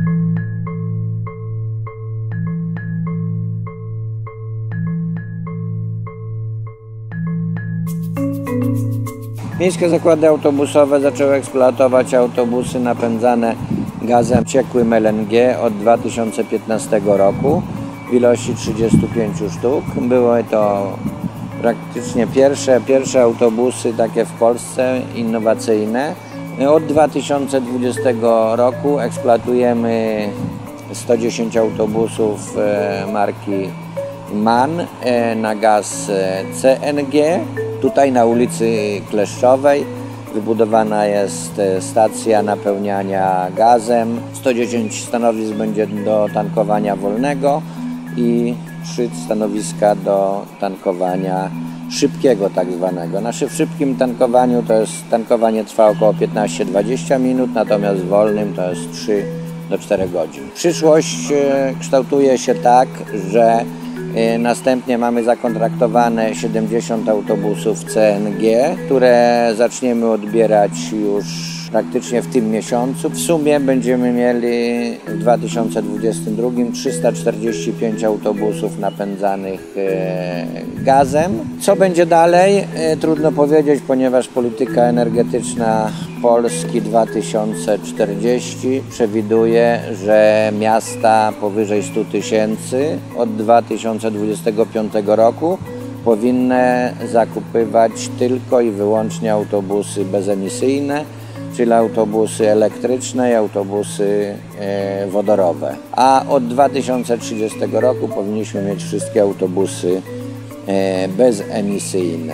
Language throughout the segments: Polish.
Miejskie zakłady autobusowe zaczęły eksploatować autobusy napędzane gazem ciekłym LNG od 2015 roku w ilości 35 sztuk. Były to praktycznie pierwsze autobusy takie w Polsce innowacyjne. Od 2020 roku eksploatujemy 110 autobusów marki MAN na gaz CNG. Tutaj na ulicy Kleszczowej wybudowana jest stacja napełniania gazem. 110 stanowisk będzie do tankowania wolnego i 3 stanowiska do tankowania szybkiego tak zwanego. Na szybkim tankowaniu tankowanie trwa około 15-20 minut, natomiast w wolnym to jest 3 do 4 godzin. Przyszłość kształtuje się tak, że następnie mamy zakontraktowane 70 autobusów CNG, które zaczniemy odbierać już praktycznie w tym miesiącu. W sumie będziemy mieli w 2022 345 autobusów napędzanych gazem. Co będzie dalej? Trudno powiedzieć, ponieważ polityka energetyczna Polski 2040 przewiduje, że miasta powyżej 100 tysięcy od 2025 roku powinny zakupywać tylko i wyłącznie autobusy bezemisyjne, czyli autobusy elektryczne i autobusy wodorowe. A od 2030 roku powinniśmy mieć wszystkie autobusy bezemisyjne.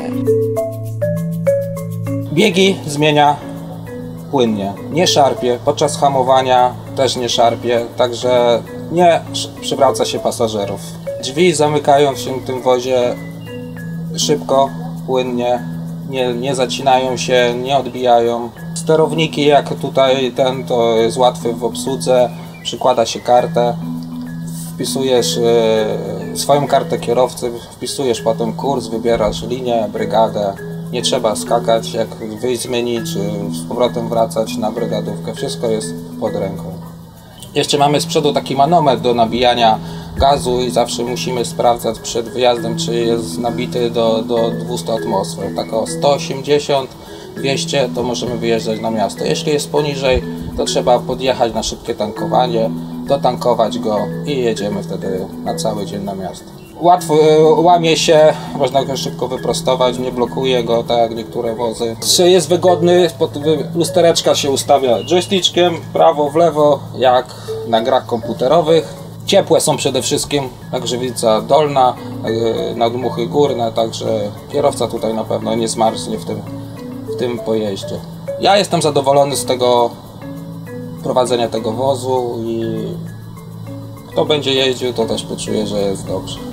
Biegi zmienia płynnie, nie szarpie, podczas hamowania też nie szarpie, także nie przywraca się pasażerów. Drzwi zamykają się w tym wozie szybko, płynnie, nie zacinają się, nie odbijają. Sterowniki jak tutaj to jest łatwy w obsłudze, przykłada się kartę, wpisujesz swoją kartę kierowcy, wpisujesz potem kurs, wybierasz linię, brygadę. Nie trzeba skakać, jak wyjść z menu, czy z powrotem wracać na brygadówkę. Wszystko jest pod ręką. Jeszcze mamy z przodu taki manometr do nabijania gazu i zawsze musimy sprawdzać przed wyjazdem, czy jest nabity do 200 atmosfer. Tak o 180, 200 to możemy wyjeżdżać na miasto. Jeśli jest poniżej, to trzeba podjechać na szybkie tankowanie, dotankować go i jedziemy wtedy na cały dzień na miasto. Łatwo łamie się, można go szybko wyprostować, nie blokuje go tak jak niektóre wozy. Jest wygodny, pod lustereczka się ustawia joystickiem, prawo, w lewo, jak na grach komputerowych. Ciepłe są przede wszystkim, grzywica dolna, nadmuchy górne, także kierowca tutaj na pewno nie zmarznie w tym pojeździe. Ja jestem zadowolony z tego prowadzenia tego wozu i kto będzie jeździł, to też poczuje, że jest dobrze.